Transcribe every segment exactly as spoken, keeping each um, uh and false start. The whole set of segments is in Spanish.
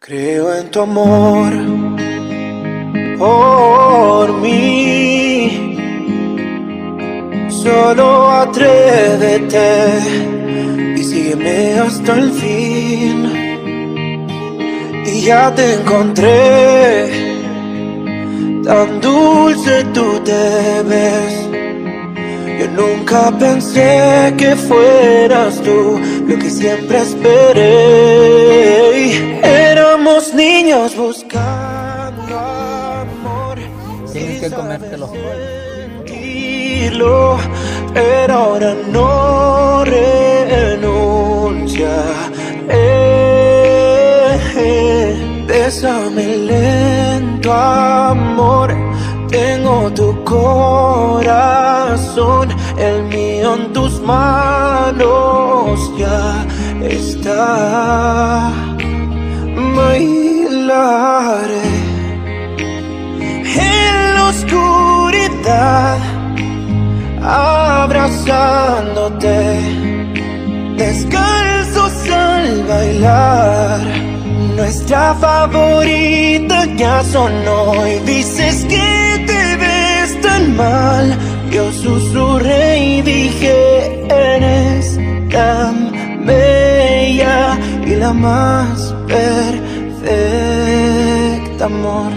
Creo en tu amor por mí. Solo atrévete y sígueme hasta el fin. Y ya te encontré, tan dulce tú te ves. Yo nunca pensé que fueras tú lo que siempre esperé. Éramos niños buscando amor. Tienes que comértelo. Sentirlo, pero ahora no renuncia. Eh, eh, bésame lento, amor. Tengo tu corazón, el mío en tus manos ya está. Bailaré en la oscuridad, abrazándote, descalzos al bailar. Nuestra favorita ya sonó y dices que te ves tan mal. Yo susurré y dije, eres tan bella y la más perfecta, amor.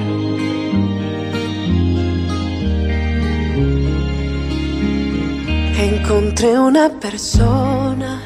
Encontré una persona